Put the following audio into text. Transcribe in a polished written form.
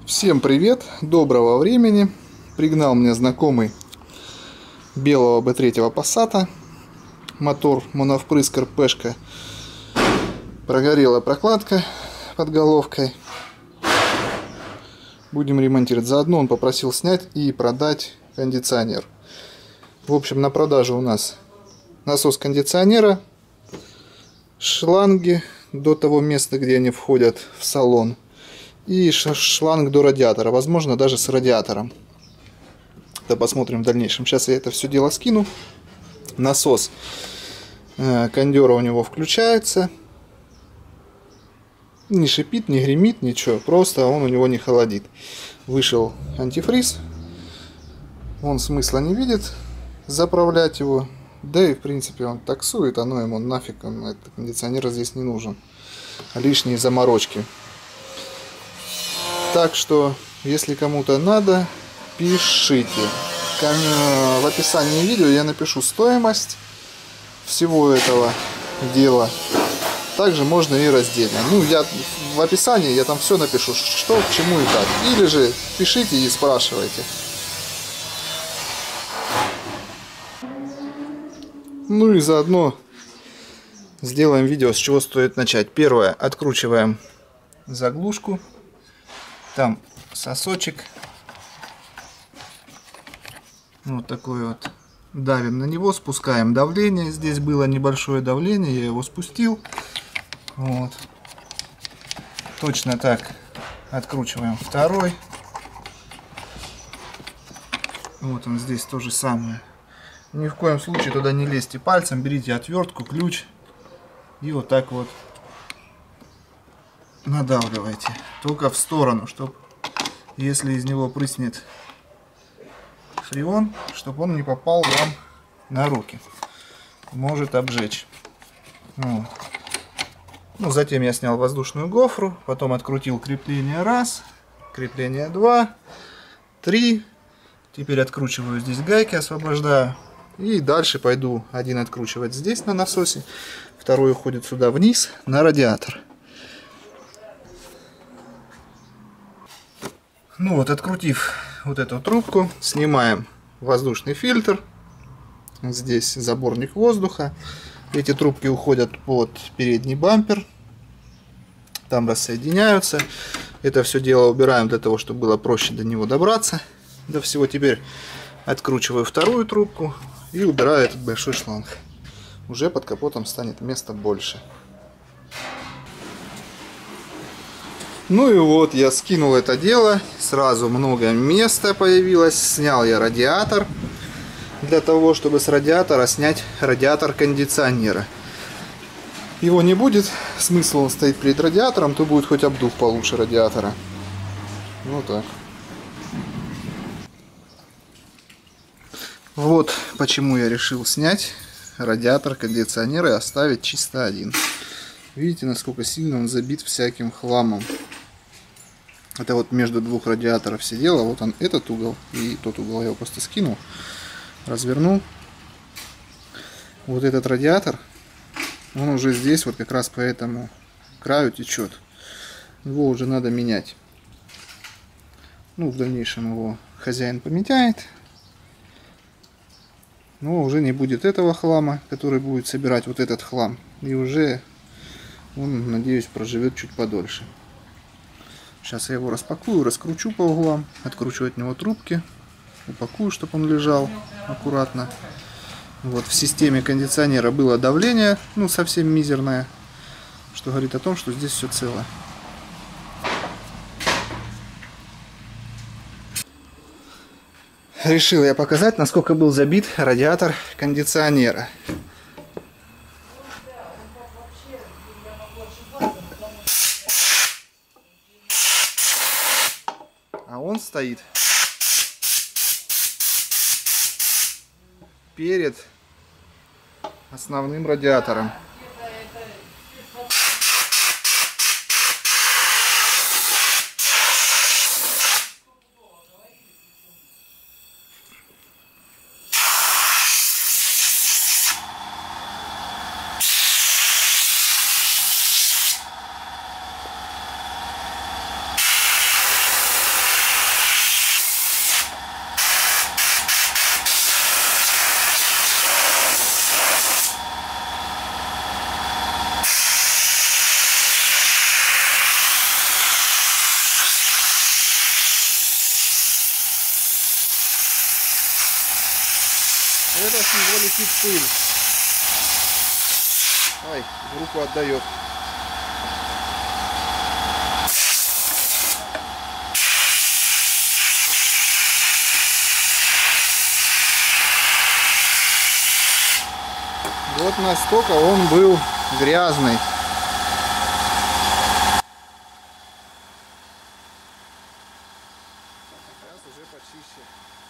Всем привет, доброго времени. Пригнал мне знакомый белого B3 Passat. Мотор моновпрыскар Пешка. Прогорела прокладка под головкой. Будем ремонтировать. Заодно он попросил снять и продать кондиционер. В общем, на продажу у нас насос кондиционера, шланги до того места, где они входят в салон, и шланг до радиатора, возможно, даже с радиатором. Это посмотрим в дальнейшем. Сейчас я это все дело скину. Насос кондера у него включается. Не шипит, не гремит, ничего. Просто он у него не холодит. Вышел антифриз. Он смысла не видит заправлять его. Да и в принципе он таксует, оно ему нафиг, этот кондиционер здесь не нужен. Лишние заморочки. Так что, если кому-то надо, пишите. В описании видео я напишу стоимость всего этого дела. Также можно и раздельно. В описании я там все напишу, что, к чему и как. Или же пишите и спрашивайте. Ну и заодно сделаем видео, с чего стоит начать. Первое, откручиваем заглушку. Там сосочек. Вот такой вот. Давим на него, спускаем давление. Здесь было небольшое давление, я его спустил. Вот. Точно так откручиваем второй. Вот он здесь то же самое. Ни в коем случае туда не лезьте пальцем, берите отвертку, ключ и вот так вот надавливайте. Только в сторону, чтобы если из него прыснет фреон, чтобы он не попал вам на руки. Может обжечь. Вот. Затем я снял воздушную гофру, потом открутил крепление 1, крепление 2, 3. Теперь откручиваю здесь гайки, освобождаю. И дальше пойду один откручивать здесь на насосе, второй уходит сюда вниз на радиатор. Открутив вот эту трубку, снимаем воздушный фильтр. Здесь заборник воздуха. Эти трубки уходят под передний бампер. Там рассоединяются. Это все дело убираем для того, чтобы было проще до него добраться. До всего. Теперь откручиваю вторую трубку и убираю этот большой шланг. Уже под капотом станет места больше. Ну и вот я скинул это дело. Сразу много места появилось. Снял я радиатор. Для того, чтобы с радиатора снять радиатор кондиционера. Его не будет. Смысл, он стоит перед радиатором. То будет хоть обдув получше радиатора. Вот так. Вот почему я решил снять радиатор кондиционера и оставить чисто один. Видите, насколько сильно он забит всяким хламом. Это вот между двух радиаторов сидело. Вот он, этот угол и тот угол. Я его просто скинул, развернул. Вот этот радиатор, он уже здесь вот как раз по этому краю течет. Его уже надо менять. В дальнейшем его хозяин поменяет. Но уже не будет этого хлама, который будет собирать вот этот хлам. И уже он, надеюсь, проживет чуть подольше. Сейчас я его распакую, раскручу по углам, откручу от него трубки, упакую, чтобы он лежал аккуратно. Вот в системе кондиционера было давление, совсем мизерное, что говорит о том, что здесь все цело. Решил я показать, насколько был забит радиатор кондиционера. А он стоит перед основным радиатором. где-то с него летит пыль. Ай, в руку отдает. Вот настолько он был грязный. Сейчас уже почище.